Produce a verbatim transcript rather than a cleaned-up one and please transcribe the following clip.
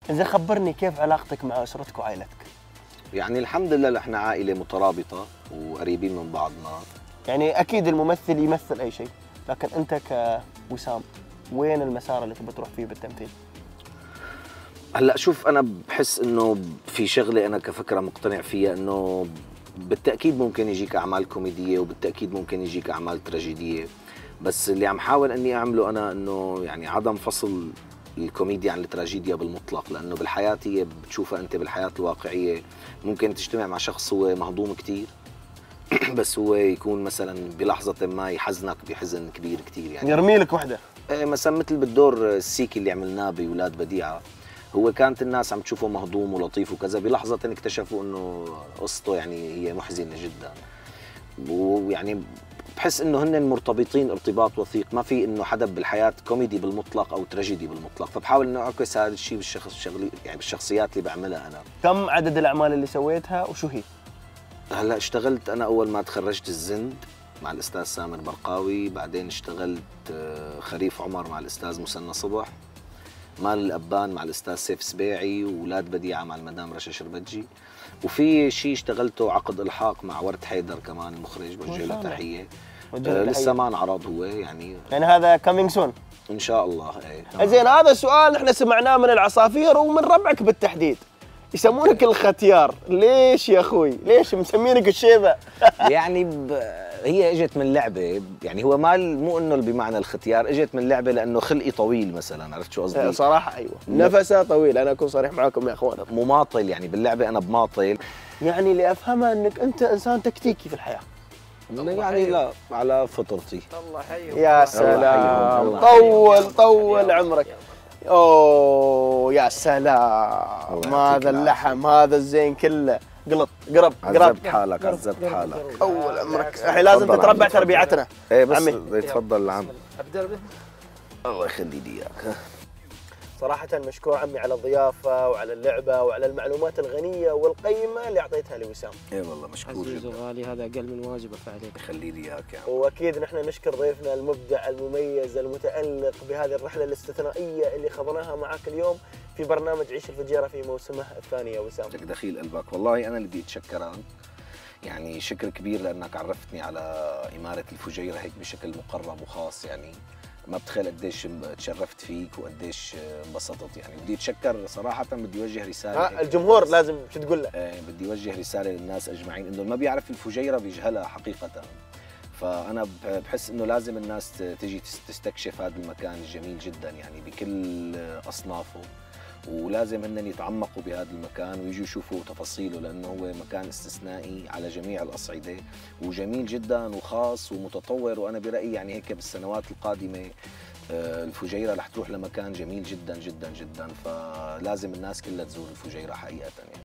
إذا خبرني كيف علاقتك مع أسرتك وعائلتك؟ يعني الحمد لله احنا عائلة مترابطة وقريبين من بعضنا. يعني أكيد الممثل يمثل أي شيء، لكن أنت كوسام وين المسار اللي تبغى تروح فيه بالتمثيل؟ هلا شوف، انا بحس انه في شغله انا كفكره مقتنع فيها، انه بالتاكيد ممكن يجيك اعمال كوميديه وبالتاكيد ممكن يجيك اعمال تراجيديه، بس اللي عم حاول اني اعمله انا انه يعني عدم فصل الكوميديا عن التراجيديا بالمطلق، لانه بالحياه هي بتشوفها انت بالحياه الواقعيه ممكن تجتمع مع شخص هو مهضوم كثير بس هو يكون مثلا بلحظه ما يحزنك بحزن كبير كثير، يعني يرمي لك وحده. ايه مثلا مثل بالدور السيكي اللي عملناه بولاد بديعه، هو كانت الناس عم تشوفه مهضوم ولطيف وكذا، بلحظة اكتشفوا انه قصته يعني هي محزنة جدا. ويعني بحس انه هن مرتبطين ارتباط وثيق، ما في انه حدا بالحياة كوميدي بالمطلق او تراجيدي بالمطلق، فبحاول انه اعكس هذا الشيء بالشخص شغلي يعني بالشخصيات اللي بعملها انا. كم عدد الاعمال اللي سويتها وشو هي؟ هلا اشتغلت انا اول ما تخرجت الزند مع الاستاذ سامر برقاوي، بعدين اشتغلت خريف عمر مع الاستاذ مسنى صبح، مال الأبان مع الأستاذ سيف سبيعي، وولاد بديعة مع المدام رشا شربتجي، وفي شيء اشتغلته عقد إلحاق مع ورد حيدر كمان المخرج، بوجه له تحية. آه لسه ما انعرض هو يعني يعني هذا كامينج سون إن شاء الله. ايه زين، هذا سؤال احنا سمعناه من العصافير ومن ربعك بالتحديد، يسمونك الختيار، ليش يا اخوي؟ ليش مسمينك الشيبه؟ يعني ب... هي اجت من لعبه، يعني هو ما مو انه بمعنى الختيار، اجت من لعبه لانه خلقي طويل مثلا، عرفت شو قصدي؟ صراحه ايوه نفسه طويل، انا اكون صريح معاكم يا اخوان، مماطل يعني باللعبه انا بماطل. يعني اللي افهمها انك انت انسان تكتيكي في الحياه. يعني لا على فطرتي. الله حيهم. يا سلام، طول طول عمرك. اوه يا سلام، هذا اللحم هذا الزين كله، قلط قرب قرب. عذبت حالك عذبت حالك. اول عمرك، الحين لازم تتربع تربيعتنا. ايه بس يتفضل عم. ابدا به. الله يخلي لي اياك. صراحة مشكور عمي على الضيافة وعلى اللعبة وعلى المعلومات الغنية والقيمة اللي أعطيتها لوسام. اي والله مشكور عزيز وغالي، هذا أقل من واجبك عليك. يخلي لي إياك يا عم. وأكيد نحن نشكر ضيفنا المبدع المميز المتألق بهذه الرحلة الاستثنائية اللي خضناها معك اليوم في برنامج عيش الفجيرة في موسمه الثاني يا وسام. لك دخيل قلبك، والله أنا اللي بدي أتشكرك، يعني شكر كبير لأنك عرفتني على إمارة الفجيرة هيك بشكل مقرب وخاص، يعني ما بتخيل قديش تشرفت فيك وقديش انبسطت، يعني بدي اتشكر صراحه، بدي اوجه رساله. الجمهور لازم شو تقول له؟ آه بدي اوجه رساله للناس اجمعين، انه ما بيعرف الفجيره بيجهلها حقيقه، فانا بحس انه لازم الناس تجي تستكشف هذا المكان الجميل جدا يعني بكل اصنافه، ولازم هن يتعمقوا بهذا المكان ويجوا يشوفوا تفاصيله، لانه هو مكان استثنائي على جميع الاصعده وجميل جدا وخاص ومتطور، وانا برايي يعني هيك بالسنوات القادمه الفجيره رح تروح لمكان جميل جدا جدا جدا، فلازم الناس كلها تزور الفجيره حقيقه يعني.